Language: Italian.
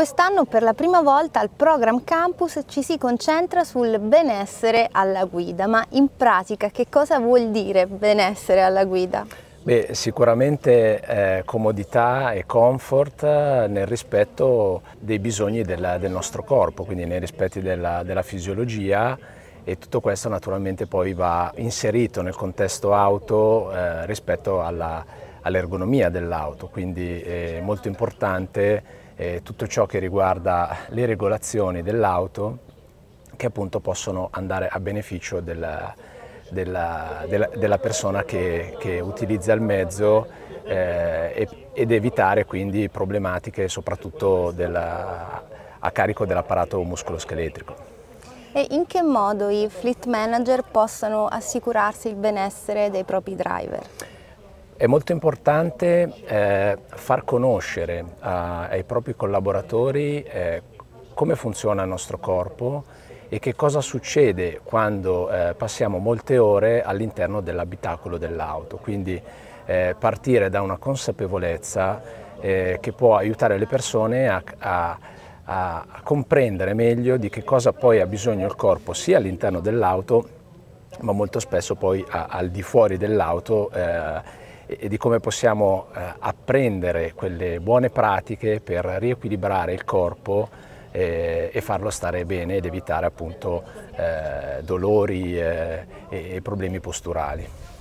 Quest'anno per la prima volta al Program Campus ci si concentra sul benessere alla guida, ma in pratica che cosa vuol dire benessere alla guida? Beh, sicuramente comodità e comfort nel rispetto dei bisogni del nostro corpo, quindi nei rispetti della fisiologia, e tutto questo naturalmente poi va inserito nel contesto auto rispetto all'ergonomia dell'auto, quindi è molto importante tutto ciò che riguarda le regolazioni dell'auto che appunto possono andare a beneficio della persona che utilizza il mezzo ed evitare quindi problematiche soprattutto a carico dell'apparato muscoloscheletrico. E in che modo i fleet manager possono assicurarsi il benessere dei propri driver? È molto importante far conoscere ai propri collaboratori come funziona il nostro corpo e che cosa succede quando passiamo molte ore all'interno dell'abitacolo dell'auto. Quindi partire da una consapevolezza che può aiutare le persone a comprendere meglio di che cosa poi ha bisogno il corpo sia all'interno dell'auto, ma molto spesso poi al di fuori dell'auto, e di come possiamo apprendere quelle buone pratiche per riequilibrare il corpo e farlo stare bene ed evitare appunto dolori e problemi posturali.